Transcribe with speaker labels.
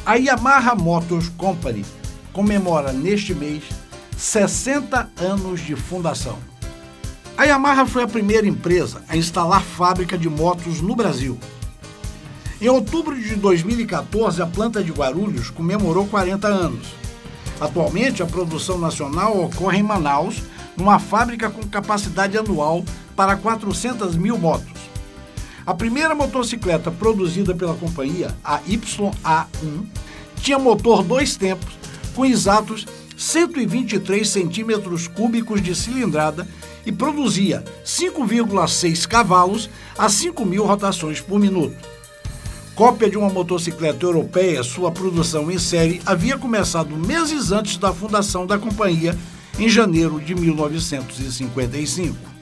Speaker 1: A Yamaha Motor Company comemora neste mês 60 anos de fundação. A Yamaha foi a primeira empresa a instalar fábrica de motos no Brasil. Em outubro de 2014, a planta de Guarulhos comemorou 40 anos. Atualmente, a produção nacional ocorre em Manaus, numa fábrica com capacidade anual para 400 mil motos. A primeira motocicleta produzida pela companhia, a YA1, tinha motor 2 tempos, com exatos 123 centímetros cúbicos de cilindrada e produzia 5,6 cavalos a 5.000 rotações por minuto. Cópia de uma motocicleta europeia, sua produção em série havia começado meses antes da fundação da companhia, em janeiro de 1955.